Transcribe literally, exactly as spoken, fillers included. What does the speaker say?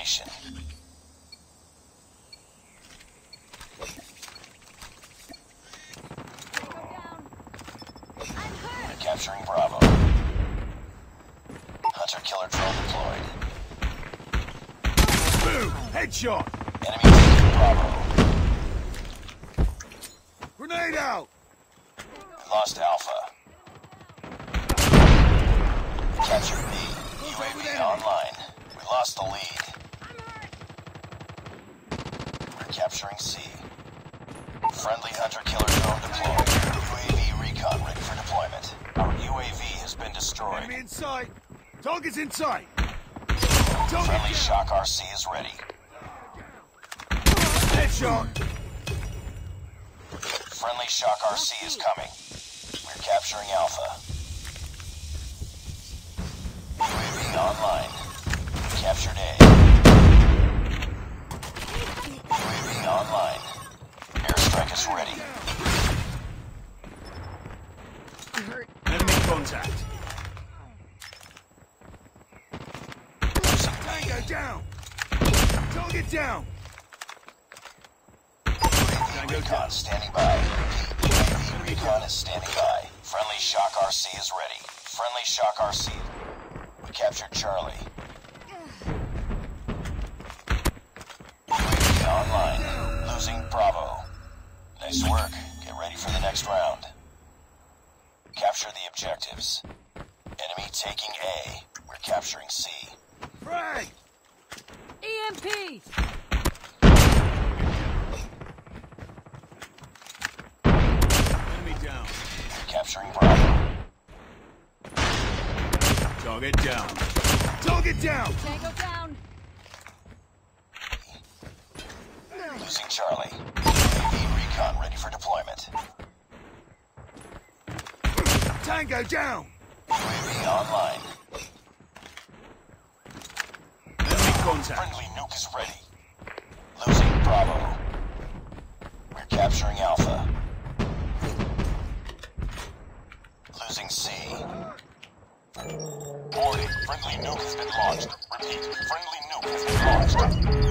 information. We're capturing Bravo. Hunter-killer drone deployed. Boom! Headshot! Enemy taking Bravo. Grenade out! We lost Alpha. Captured B. U A V online. We lost the lead. We're capturing C. Friendly hunter-killer drone deployed. U A V recon ready for deployment. Our U A V has been destroyed. Enemy in sight! Target's in sight! Friendly Shock R C is ready. Headshot! Friendly Shock R C is coming. We're capturing Alpha. U A V online. We captured A. U A V online. Airstrike is ready. Enemy contact! Tango down! Target down! U A V recon standing by. U A V recon is standing by. Friendly Shock R C is ready. Friendly Shock R C. We captured Charlie. U A V online. Losing Bravo. Nice work. Get ready for the next round. Capture the objectives. Enemy taking A. We're capturing C. Frag! E M P! Enemy down. We're capturing Bravo. Target down. Target down! Tango down! Losing Charlie. U A V recon ready for deployment. Tango down! U A V online. Enemy contact! Friendly nuke is ready. Losing Bravo. We're capturing Alpha. Losing C. Warning, friendly nuke has been launched. Repeat, friendly nuke has been launched.